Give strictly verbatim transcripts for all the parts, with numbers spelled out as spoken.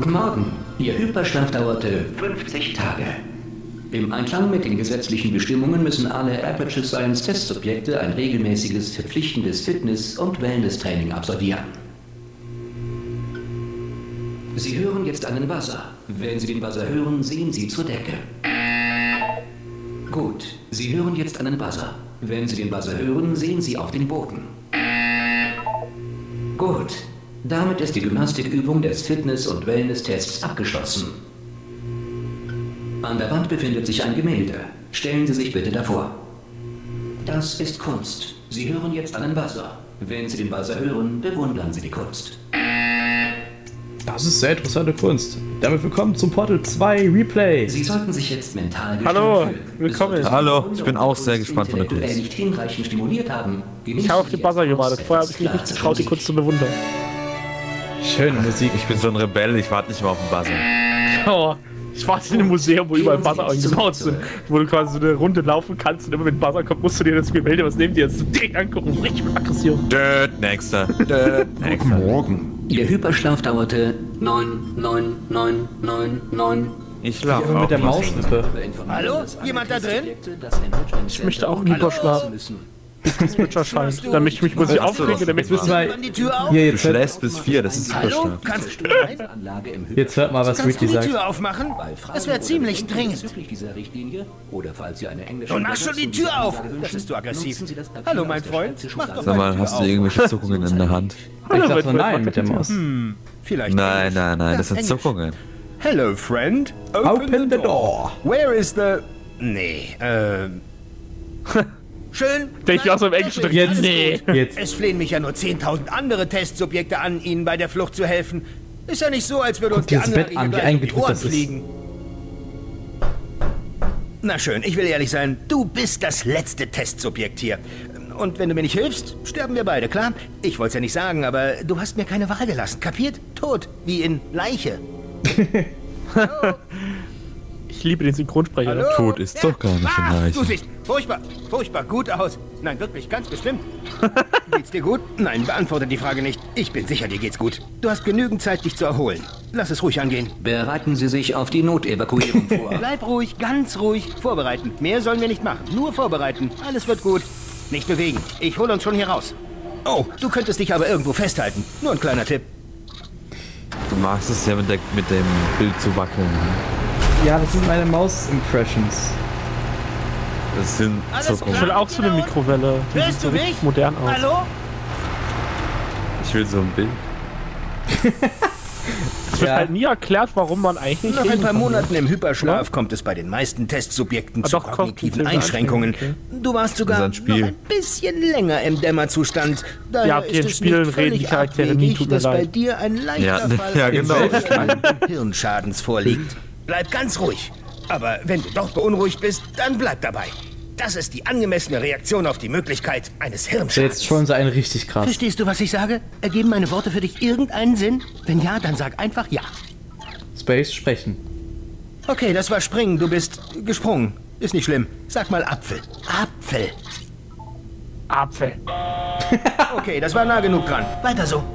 Guten Morgen. Ihr Hyperschlaf dauerte fünfzig Tage. Im Einklang mit den gesetzlichen Bestimmungen müssen alle Aperture Science Testsubjekte ein regelmäßiges, verpflichtendes Fitness- und Wellness-Training absolvieren. Sie hören jetzt einen Buzzer. Wenn Sie den Buzzer hören, sehen Sie zur Decke. Gut, Sie hören jetzt einen Buzzer. Wenn Sie den Buzzer hören, sehen Sie auf den Boden. Gut, damit ist die Gymnastikübung des Fitness- und Wellness-Tests abgeschlossen. An der Wand befindet sich ein Gemälde. Stellen Sie sich bitte davor. Das ist Kunst. Sie hören jetzt einen Buzzer. Wenn Sie den Buzzer hören, bewundern Sie die Kunst. Das ist sehr interessante Kunst. Damit willkommen zum Portal zwei Replay. Sie sollten sich jetzt mental Hallo, willkommen. Hallo, ich bin auch sehr gespannt von der Kunst. Nicht hinreichend stimuliert haben, ich habe auf den Buzzer gewartet. Vorher habe ich mich nicht getraut, die Kunst zu bewundern. Schöne Musik. Ich bin so ein Rebell, ich warte nicht mehr auf den Buzzer. Oh, ich warte in einem Museum, wo überall Buzzer eingebaut sind, wo du quasi so eine Runde laufen kannst und immer wenn ein Buzzer kommt, musst du dir das Gemälde, was neben dir ist, direkt angucken. Richtig mit Aggression. Död, nächster. Död, nächster. Morgen. Ihr Hyperschlaf dauerte neun, neun, neun, neun, neun. Ich schlafe mit der Mauslippe. Hallo? Jemand da drin? Ich möchte auch einen Hyperschlaf. Das wird wahrscheinlich. Damit ich mich muss ich aufregen, damit wissen wir. Hier, Du jetzt hört, schläfst bis vier, das ist Hallo? Hyperschlaf. Kannst du rein? jetzt hört mal, was Kannst du Ricky die sagt. Tür aufmachen? Das wäre ziemlich dringend. Und mach schon die Tür auf! Das bist du aggressiv. Hallo, mein Freund. Mach doch Sag mal mal, die hast Tür du irgendwelche Zuckungen in der Hand? Ich dachte nein mit der Maus. Hm, vielleicht. Nein, nein, nein, das sind Englisch. Zuckungen. Hello, friend. Open the door. Where is the... Nee, ähm... Schön. Denke ich aus dem Englischen drin. Jetzt. Nee. Jetzt. Es flehen mich ja nur zehntausend andere Testsubjekte an, Ihnen bei der Flucht zu helfen. Ist ja nicht so, als würde uns dir die das anderen Bett an, wie gleich um die eingedrückt Ohren das ist. fliegen. Na schön, ich will ehrlich sein, du bist das letzte Testsubjekt hier. Und wenn du mir nicht hilfst, sterben wir beide, klar? Ich wollte es ja nicht sagen, aber du hast mir keine Wahl gelassen, kapiert? Tot, wie in Leiche. Ich liebe den Synchronsprecher. Hallo? Tot ist doch gar nicht in Ah, Leiche. Du siehst furchtbar, furchtbar gut aus. Nein, wirklich, ganz bestimmt. Geht's dir gut? Nein, beantworte die Frage nicht. Ich bin sicher, dir geht's gut. Du hast genügend Zeit, dich zu erholen. Lass es ruhig angehen. Bereiten Sie sich auf die Notevakuierung vor. Bleib ruhig, ganz ruhig. Vorbereiten. Mehr sollen wir nicht machen. Nur vorbereiten. Alles wird gut. Nicht bewegen. Ich hole uns schon hier raus. Oh, du könntest dich aber irgendwo festhalten. Nur ein kleiner Tipp. Du magst es ja mit, der, mit dem Bild zu wackeln. Ja, das sind meine Maus-Impressions. Das sind Alles Zuckungen. Ich will auch so eine Mikrowelle. Die sieht Hörst so du richtig mich? modern aus. Hallo? Ich will so ein Bild. Es wird Ja. halt nie erklärt, warum man eigentlich nicht Nach ein reden paar kann, ne? Monaten im Hyperschlaf Oder? kommt es bei den meisten Testsubjekten Ah, zu doch, kognitiven kognitive Einschränkungen. Einschränkungen, Du warst sogar Das noch ist ein Spiel. ein bisschen länger im Dämmerzustand. Daher Ja, okay, in ist es Spielen nicht reden völlig die Charaktere nie, abwegig, tut mir dass bei leid. dir ein leichter Ja, Fall ja, genau. eines Hirnschadens vorliegt. Bleib ganz ruhig. Aber wenn du doch beunruhigt bist, dann bleib dabei. Das ist die angemessene Reaktion auf die Möglichkeit eines Hirnschadens. Jetzt schon so einen richtig krass. Verstehst du, was ich sage? Ergeben meine Worte für dich irgendeinen Sinn? Wenn ja, dann sag einfach ja. Space sprechen. Okay, das war springen. Du bist gesprungen. Ist nicht schlimm. Sag mal Apfel. Apfel. Apfel. Okay, das war nah genug dran. Weiter so.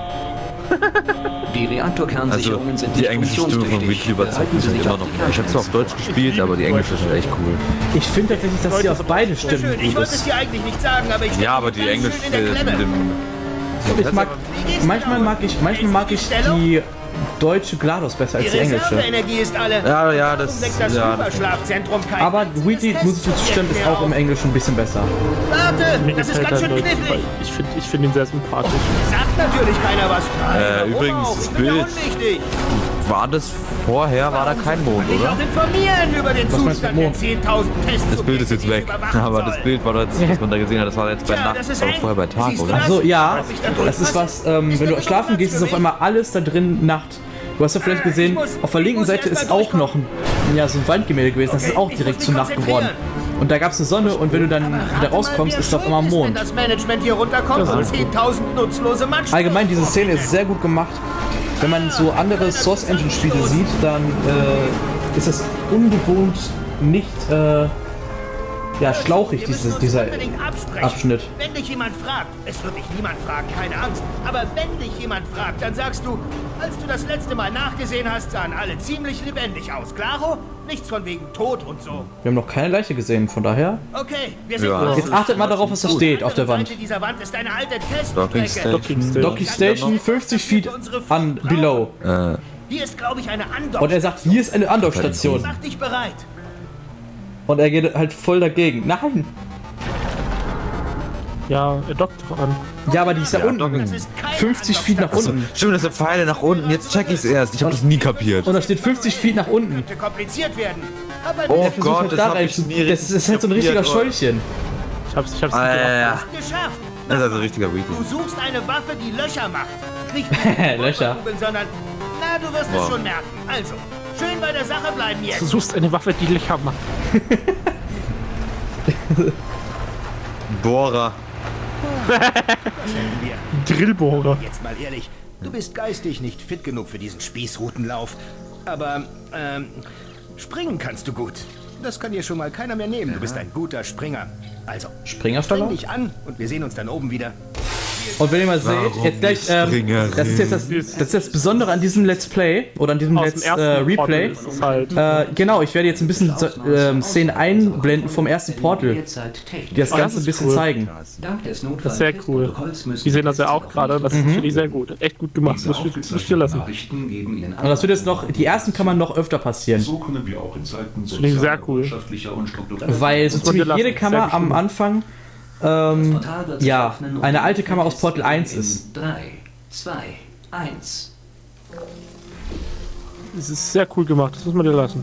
Die Reaktorkernsicherungen Also sind die nicht englische Stimme von funktionstüchtig. Wiki überzeugt Bereiten mich Sie halt sich immer auf noch die mehr. Ich habe zwar auf Deutsch gespielt, aber die englische ist echt cool. Ich finde tatsächlich, dass sie auf beide Sehr Stimmen schön. Ich gut wollte es ist. dir eigentlich nicht sagen, aber ich... Ja, aber die ganz englische schön in der mit Klemme. dem... Ich mag, manchmal mag ich, manchmal mag ich die deutsche GLaDOS besser als Die die englische. Reserveenergie ist alle. Ja, ja, das- Darum deckt das ja, das- Hyperschlafzentrum kein Aber einziges Weekly, muss ich Testsubjekt zustimmen, ist mehr auch im auf. Englischen ein bisschen besser. Warte, Mir das ist gefällt ganz dein schön Deutsch. knifflig. Ich finde ich find ihn sehr sympathisch. Sagt natürlich keiner was. Nein, Äh, warum übrigens, auch? das Ich bin ja Bild- unwichtig. War das vorher, war da kein Mond, Ich oder? auch informieren über den Was meinst du Zustand mit der Mond? zehntausend Testsubjekte. Das Bild ist jetzt die ich weg. überwachen Aber soll. das Bild, war das, was man da gesehen hat, das war jetzt bei Tja, Nacht, das ist aber eng. vorher bei Tag, Siehst du oder? das? Achso, ja, Was ich da das ist was, ähm, Ist wenn da du schlafen Platz gehst, ist für auf einmal alles da drin Nacht. Du hast ja vielleicht Ah, gesehen, ich muss- auf der ich linken muss Seite erst ist mal auch noch ein, ja, so ein Wandgemälde gewesen. Das Okay, ist auch ich direkt muss zu mich Nacht geworden. konzentrieren. Und da gab es eine Sonne und wenn du dann wieder Rate mal, rauskommst, wer ist auf schuld einmal ist, wenn Mond. das Management hier runterkommt und zehntausend nutzlose Matsch. Allgemein, diese Szene ist sehr gut gemacht. Wenn man so andere Source Engine Spiele sieht, dann äh, ist es ungewohnt nicht, äh, ja, schlauchig, diese, dieser Abschnitt. Wenn dich jemand fragt, es wird dich niemand fragen, keine Angst. Aber wenn dich jemand fragt, dann sagst du, als du das letzte Mal nachgesehen hast, sahen alle ziemlich lebendig aus. Klaro? Nichts von wegen Tod und so. Wir haben noch keine Leiche gesehen, von daher. Okay, wir sind Ja. Jetzt achtet mal darauf, was da steht auf der Wand. Seite dieser Wand ist eine alte Docking Teststrecke. Station. Docking Station, fünfzig Feet an below. Äh, Hier ist, glaube ich, eine Andock. Und er sagt, hier ist eine Andockstation. Mach dich bereit. Und er geht halt voll dagegen. Nein! Ja, er dockt doch an. Ja, aber die ist da unten. Das ist keine fünfzig Feet nach Andockstation. unten. stimmt, das sind Pfeile nach unten. Jetzt check ich's erst. Ich habe das nie kapiert. Und da steht fünfzig Feet nach unten. Könnte kompliziert werden. Aber Oh wir Versucht Gott, halt das da hab rein ich zu- nie Das ist, das ist halt so ein richtiger kapiert, oh. Schäulchen. Ich hab's, ich hab's nicht Ah, gemacht. ja, ja. haben es geschafft. Das ist also ein richtiger Du Weekly. suchst eine Waffe, die Löcher macht. Nicht Löcher. sondern, na, du wirst Wow. es schon merken. Also, schön bei der Sache bleiben Du jetzt. suchst eine Waffe, die Löcher macht. Bohrer. Drillbohrer. Jetzt mal ehrlich, du bist geistig nicht fit genug für diesen Spießrutenlauf. Aber, ähm, springen kannst du gut. Das kann dir schon mal keiner mehr nehmen. Du bist ein guter Springer. Also, Springerstaller? spring dich an und wir sehen uns dann oben wieder. Und wenn ihr mal seht, Warum jetzt gleich, nicht ähm, Springerin? das ist jetzt das, das ist das Besondere an diesem Let's Play oder an diesem Aus dem Let's ersten äh, Replay. Portal ist es halt. Äh, genau, ich werde jetzt ein bisschen so, ähm, Szenen einblenden vom ersten Portal, Derzeit Technik. die das Oh, Ganze das ein ist bisschen cool. zeigen. Dank des Das ist sehr cool. Die sehen das ja auch gerade. Das finde ich sehr gut. Echt gut gemacht. Muss ich, muss ich dir lassen. Und das wird jetzt noch, die ersten kann man noch öfter passieren. So können wir auch in Zeiten finde ich sehr cool. wirtschaftlicher und struktureller Weil so Muss man dir ziemlich jede lassen. Kammer Sehr am bestimmt. Anfang ähm, ja, eine alte Kammer aus Portal eins ist. drei, zwei, eins. Es ist sehr cool gemacht. Das muss man dir lassen.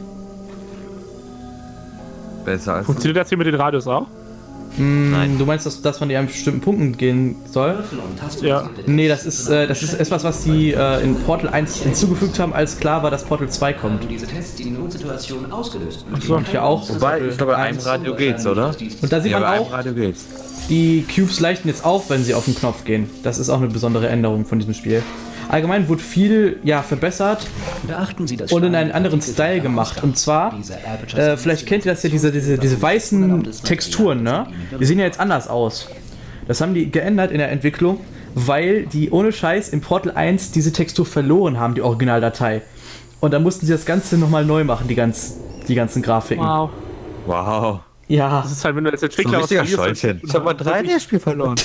Besser als. Funktioniert das hier mit den Radios auch? Nein. Du meinst, dass, dass man die an bestimmten Punkten gehen soll? Ja. Nee, das ist, äh, das ist etwas, was die äh, in Portal eins hinzugefügt haben, als klar war, dass Portal zwei kommt. Haben diese Tests die Notsituation ausgelöst. So, und hier auch. Wobei, ich glaube, bei einem Radio geht's, oder? Und da sieht Ja, man bei einem auch, Radio geht's. die Cubes leuchten jetzt auf, wenn sie auf den Knopf gehen. Das ist auch eine besondere Änderung von diesem Spiel. Allgemein wurde viel ja, verbessert Beachten Sie das und in einen anderen Style gemacht. Und zwar, äh, vielleicht kennt ihr das ja, diese, diese, diese weißen Texturen, ne? Die sehen ja jetzt anders aus. Das haben die geändert in der Entwicklung, weil die ohne Scheiß in Portal eins diese Textur verloren haben, die Originaldatei. Und dann mussten sie das Ganze nochmal neu machen, die, ganz, die ganzen Grafiken. Wow. Wow. Ja, Das ist halt, wenn du als So ein Entwickler was richtiger verlierst, Schäulchen. Ich habe mein drei D-Spiel verloren.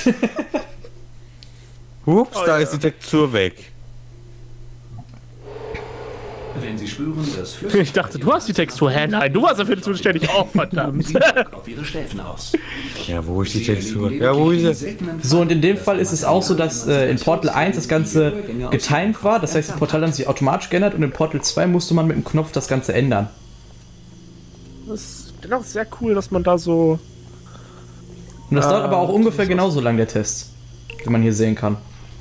Ups, Oh, da ja. ist die Textur weg. Wenn Sie spüren, dass Ich dachte, du hast die Textur. Hä, nein, du warst dafür zuständig. Oh, verdammt. auf Ihre Schläfen aus. Ja, wo ist die Textur? Ja, wo ist sie? so und in dem Fall ist es auch so, dass äh, in Portal eins das Ganze getimed war. Das heißt, das Portal hat sich automatisch geändert und in Portal zwei musste man mit dem Knopf das Ganze ändern. Das ist dennoch sehr cool, dass man da so... Und das Ah, dauert aber auch ungefähr genauso lang, der Test. Wie man hier sehen kann.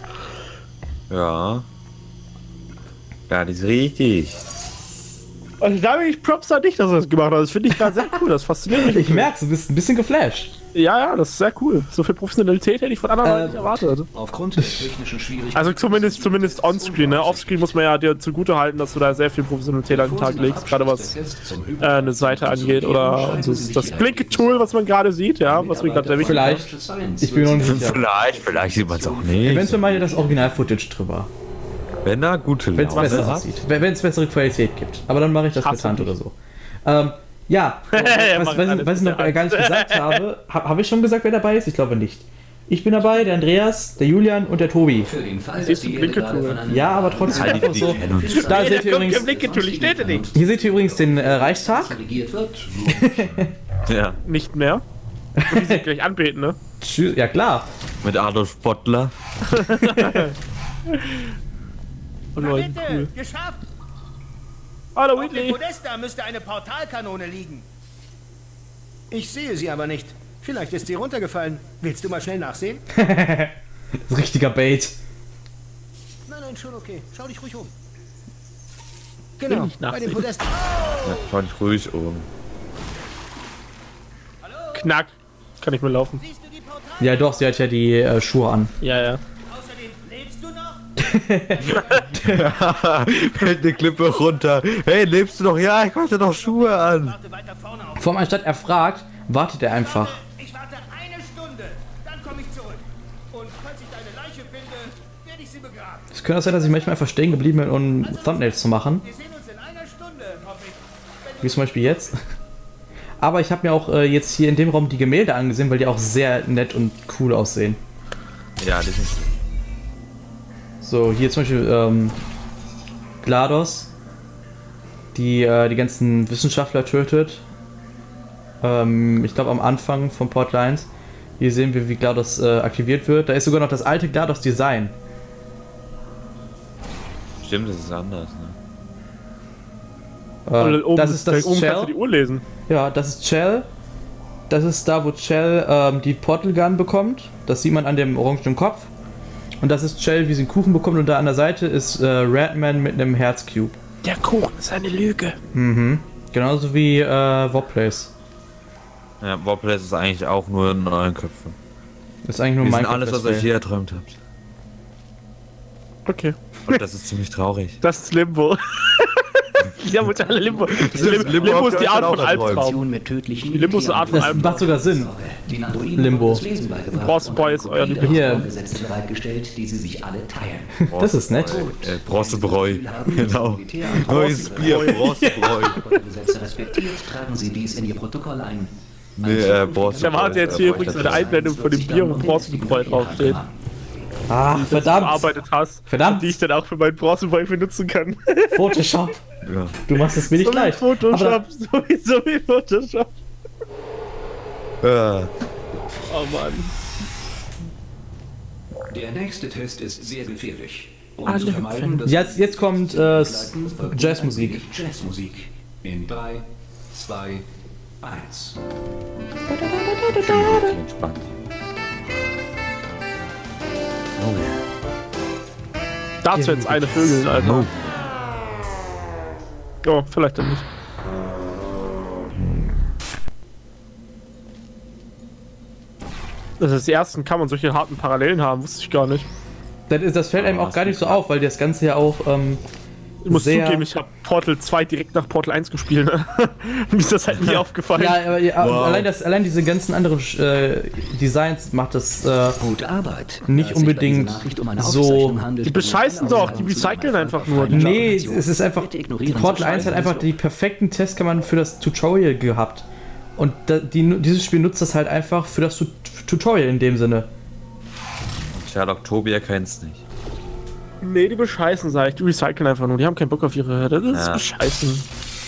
Ja. Ja, das ist richtig. Also da bin ich Props an dich, dass du das gemacht hast. Das finde ich gerade sehr cool. Das fasziniert mich. Ich merke, du bist ein bisschen geflasht. Ja, ja, das ist sehr cool. So viel Professionalität hätte ich von anderen Äh, Leuten nicht erwartet. Aufgrund der technischen Schwierigkeiten. Also zumindest, zumindest onscreen, ne? Offscreen muss man ja dir zugute halten, dass du da sehr viel Professionalität an den Tag legst, gerade was äh, eine Seite angeht oder und so das Blinke-Tool, was man gerade sieht, ja, was mir gerade sehr wichtig Vielleicht. Ich bin noch nicht sicher. Vielleicht, vielleicht sieht man es auch nicht. Eventuell mal hier das Original-Footage drüber. Wenn da gute Wenn es Laune besser hat. aussieht. Wenn es bessere Qualität gibt. Aber dann mache ich das mit Hasse Hand dich. oder so. Ähm, ja, Er was, macht was, alles was ich mit noch der gar nicht gesagt habe, habe hab ich schon gesagt, wer dabei ist? Ich glaube nicht. Ich bin dabei, der Andreas, der Julian und der Tobi. Für den Fall, Siehst dass du die Blinke Erde gerade Tool? von einem Ja, aber trotzdem Die, einfach die so. kennen uns. Da seht ihr übrigens, Blinke-Tool, steht nicht. hier seht ihr übrigens den äh, Reichstag. regiert wird. Ja, Nicht mehr. Und die sich gleich anbeten, ne? Tschüss, ja klar. mit Adolf Bottler. Oh, Na Leute, bitte, cool. geschafft. Hallo, Auf dem Whitley. Podest da müsste eine Portalkanone liegen. Ich sehe sie aber nicht. Vielleicht ist sie runtergefallen. Willst du mal schnell nachsehen? Das ist richtiger Bait. Nein, nein, schon okay. Schau dich ruhig um. Genau, nicht bei dem nachsehen. Podest. Ja, schau dich ruhig um. Knack. Kann ich mir laufen. Siehst du die Portal? Ja doch, sie hat ja die äh, Schuhe an. Ja, ja. Außerdem, lebst du noch? Fällt eine Klippe runter. Hey, lebst du noch? Ja, ich hatte noch Schuhe an. Warte weiter vorne auf. Vor allem anstatt er fragt, wartet er einfach. Ich warte eine Stunde, dann komme ich zurück. Und falls ich deine Leiche finde, werde ich sie begraben. Es könnte auch sein, dass ich manchmal einfach stehen geblieben bin, um Thumbnails zu machen. Wir sehen uns in einer Stunde, hoffe ich. Wie zum Beispiel jetzt. Aber ich habe mir auch äh, jetzt hier in dem Raum die Gemälde angesehen, weil die auch sehr nett und cool aussehen. Ja, das ist. So, hier zum Beispiel ähm, GLaDOS, die äh, die ganzen Wissenschaftler tötet. Ähm, ich glaube am Anfang von Portal eins. Hier sehen wir, wie GLaDOS äh, aktiviert wird. Da ist sogar noch das alte GLaDOS-Design. Stimmt, das ist anders, ne? Äh, oben das ist das oben kannst Shell. du die Uhr lesen. Ja, das ist Shell. Das ist da, wo Shell ähm, die Portal Gun bekommt. Das sieht man an dem orangenen Kopf. Und das ist Shell, wie sie einen Kuchen bekommt. Und da an der Seite ist äh, Redman mit einem Herzcube. Der Kuchen ist eine Lüge. Mhm. Genauso wie äh, Warplace. Ja, Warplace ist eigentlich auch nur in euren Köpfen. Das ist eigentlich nur Wir mein sind alles, was euch je erträumt habt. Okay. Und das ist ziemlich traurig. Das ist Limbo. Die haben uns alle Limbo. Lim Limbo Limbo ist die Art auch von erträumt. Albtraum. Mit tödlichen Limbo ist eine Art von Das Albtraum. macht sogar Sinn. Den Androiden Limbo. das Lesen beigebracht Boss und Boy eine ist euer Kopie Lieblings- der Hier. Vorgesetzten bereitgestellt, die sie sich alle teilen. Das ist nett. Äh, Bronzebräu. Genau. Neues Bier, Bronzebräu. Gesetze respektiert, tragen sie dies in ihr Protokoll ein. Nee, äh, Bronzebräu. Ich erwarte jetzt hier übrigens eine Einblendung von dem Bier, wo Bronzebräu draufsteht. Ah, Die du verdammt. bearbeitet hast. Verdammt. Die ich dann auch für meinen Bronzebräu benutzen kann. Photoshop. Ja. Du machst es mir nicht So wie leicht. Aber Photoshop. So wie, so wie Photoshop. Äh, Oh Mann. Der nächste Test ist sehr gefährlich. Um Alle zu vermeiden, dass jetzt, jetzt kommt äh, Jazzmusik. Jazzmusik. In drei, zwei, eins. ich bin wirklich entspannt. Oh ja. Dazu jetzt eine Vögel, Alter. Oh, vielleicht dann nicht. Das ist die ersten, kann man solche harten Parallelen haben, wusste ich gar nicht. Das, ist, das fällt einem auch gar nicht so auf, weil das Ganze ja auch ähm, Ich muss sehr... zugeben, ich habe Portal zwei direkt nach Portal eins gespielt, ne? Mir ist das halt nie aufgefallen. Ja, aber ja, Wow. allein, das, allein diese ganzen anderen äh, Designs macht das äh, Gute Arbeit. nicht Da es sich bei dieser unbedingt Nachricht um eine so- Aufzeichnung handelt, Die bescheißen doch, die recyceln einfach nur. Die Nee, es ist einfach. Bitte ignorieren Portal Sie eins hat Scheiße. einfach die perfekten Testkammern für das Tutorial gehabt. Und da, die, dieses Spiel nutzt das halt einfach für das Tu- Tutorial in dem Sinne. Sherlock Tobia kennt's nicht. Nee, die bescheißen, sag ich. Die recyceln einfach nur. Die haben keinen Bock auf ihre. Das ist Ja. bescheißen.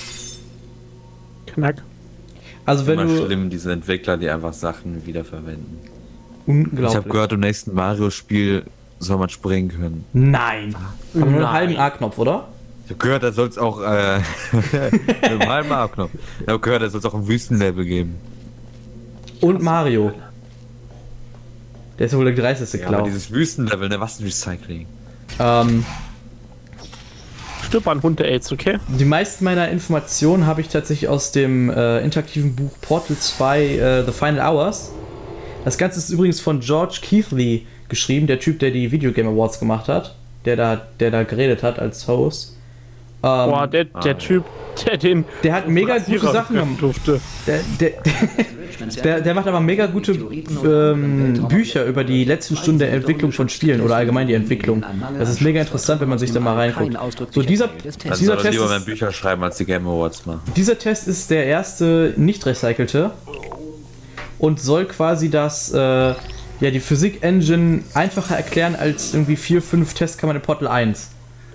Knack. Also wenn Immer du. schlimm, diese Entwickler, die einfach Sachen wiederverwenden. Unglaublich. Ich habe gehört, im nächsten Mario-Spiel soll man springen können. Nein. Aber nur einen Nein. halben A-Knopf, oder? Ich habe gehört, da soll es auch äh, mit einem halben A-Knopf. Ich habe gehört, da soll es auch ein Wüstenlevel geben. Und Mario. Der ist ja wohl der dreisteste Ja, aber Clown. dieses Wüstenlevel, ne, was ein Recycling. Ähm, Stirb an Hunde-Aids, okay? die meisten meiner Informationen habe ich tatsächlich aus dem äh, interaktiven Buch Portal zwei äh, The Final Hours. Das Ganze ist übrigens von George Keighley geschrieben, der Typ, der die Video Game Awards gemacht hat, der da, der da geredet hat als Host. Ähm, Boah, der, der ah, Typ, der den. der hat mega gute Rasierer Sachen treffen gemacht. durfte. Der, der, der, der macht aber mega gute ähm, Bücher über die letzten Stunden der Entwicklung von Spielen oder allgemein die Entwicklung. Das ist mega interessant, wenn man sich da mal reinguckt. So, dieser, Dann dieser, soll er Test lieber mehr ist, Bücher schreiben, als die Game Awards machen. dieser Test ist der erste nicht recycelte und soll quasi das, äh, ja, die Physik-Engine einfacher erklären als irgendwie vier, fünf Testkammern in Portal eins.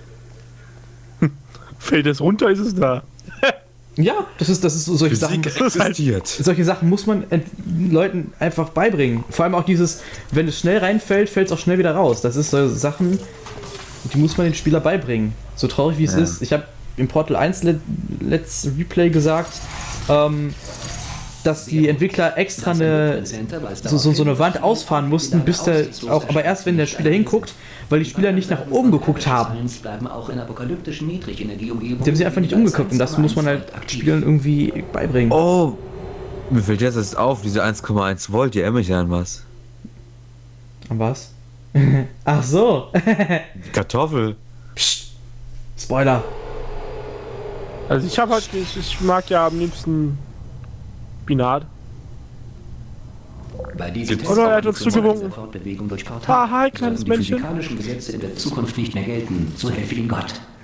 Fällt es runter, ist es da. Ja, das ist, das ist so solche Sachen. ist halt- existiert. Solche Sachen muss man ent- Leuten einfach beibringen. Vor allem auch dieses, wenn es schnell reinfällt, fällt es auch schnell wieder raus. Das ist so Sachen, die muss man den Spieler beibringen. So traurig wie es Ja. ist. Ich habe im Portal eins Let Let's Replay gesagt, ähm, dass die Entwickler extra eine, so, so, so eine Wand ausfahren mussten, bis der auch, aber erst wenn der Spieler hinguckt, weil die Spieler nicht nach oben geguckt haben. Bleiben auch in apokalyptischen Niedrigenergieumgebungen. Die haben sich einfach nicht umgeguckt und das muss man halt Spielern irgendwie beibringen. Oh, mir fällt jetzt erst auf, diese eins Komma eins Volt, die erinnern mich an was. Und was? Ach so. Die Kartoffel. Psst. Spoiler. Also ich habe halt, ich, ich mag ja am liebsten Spinat. Bei diesen Oder er hat uns zugewunken. Fortbewegung durch Portal Ah, hi, kleines sollten die Männchen. physikalischen Gesetze in der Zukunft nicht mehr gelten. So helfe ihm Gott.